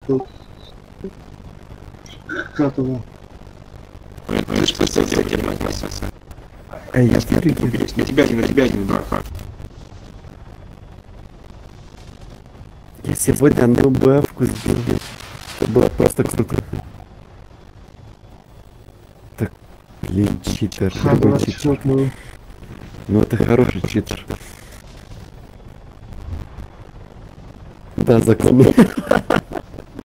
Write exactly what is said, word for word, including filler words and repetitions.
Готово. Ты что сделать? Эй, я смотрю, На тебя, не на тебя, не на как. я сегодня одну бэвку сбил. Это было просто круто. Так, блин, читер. Другой читер. Ну это хороший читер. Да, законный.